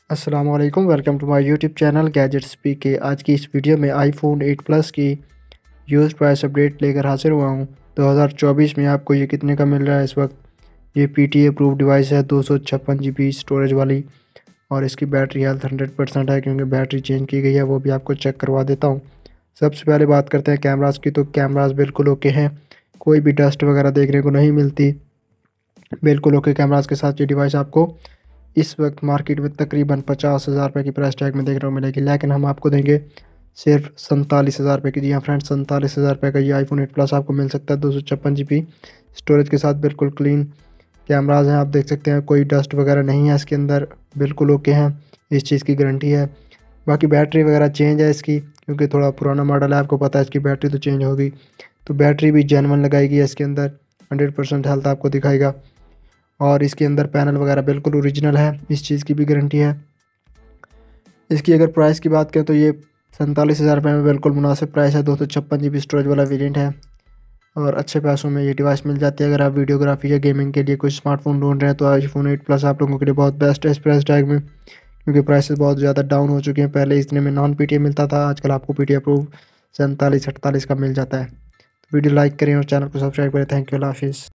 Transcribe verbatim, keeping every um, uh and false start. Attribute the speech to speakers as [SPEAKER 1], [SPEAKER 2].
[SPEAKER 1] अस्सलाम वालेकुम, welcome to my YouTube channel Gadgets P K. आज की इस वीडियो में आईफोन एट प्लस की यूज़ प्राइस अपडेट लेकर हाजिर हुआ हूँ। दो हज़ार चौबीस में आपको ये कितने का मिल रहा है इस वक्त। ये P T A approve device है, दो सौ छप्पन जी बी स्टोरेज वाली, और इसकी बैटरी हेल्थ हंड्रेड परसेंट है क्योंकि बैटरी चेंज की गई है। वो भी आपको चेक करवा देता हूँ। सबसे पहले बात करते हैं कैमराज़ की, तो कैमराज़ बिल्कुल ओके हैं, कोई भी डस्ट वगैरह देखने को नहीं मिलती। बिल्कुल ओके कैमराज़ के साथ ये डिवाइस आपको इस वक्त मार्केट में तकरीबन पचास हज़ार रुपये की प्राइस टैग में देखने को मिलेगी, लेकिन हम आपको देंगे सिर्फ सैंतालीस हज़ार रुपये की। जी हाँ फ्रेंड्स, सैंतालीस हज़ार रुपये का ये आईफोन एट प्लस आपको मिल सकता है दो सौ छप्पन जी बी स्टोरेज के साथ। बिल्कुल क्लीन कैमराज हैं, आप देख सकते हैं, कोई डस्ट वगैरह नहीं है इसके अंदर, बिल्कुल ओके हैं, इस चीज़ की गारंटी है। बाकी बैटरी वगैरह चेंज है इसकी, क्योंकि थोड़ा पुराना मॉडल है, आपको पता है इसकी बैटरी तो चेंज होगी, तो बैटरी भी जेनवन लगाएगी इसके अंदर, हंड्रेड परसेंट हेल्थ आपको दिखाएगा। और इसके अंदर पैनल वगैरह बिल्कुल ओरिजिनल है, इस चीज़ की भी गारंटी है। इसकी अगर प्राइस की बात करें तो ये सैंतालीस हज़ार रुपये में बिल्कुल मुनासिब प्राइस है। दो सौ छप्पन जी बी स्टोरेज वाला वेरिएंट है और अच्छे पैसों में ये डिवाइस मिल जाती है। अगर आप वीडियोग्राफी या गेमिंग के लिए कोई स्मार्टफोन ढूंढ रहे हैं तो आईफोन एट प्लस आप लोगों के लिए बहुत बेस्ट है इस प्राइस टैग में, क्योंकि प्राइसेस बहुत ज़्यादा डाउन हो चुके हैं। पहले इतने में नॉन पी टी ए मिलता था, आजकल आपको पी टी ए अप्रूव सैंतालीस अड़तालीस का मिल जाता है। तो वीडियो लाइक करें और चैनल को सब्सक्राइब करें। थैंक यू, अल्लाह हाफिज़।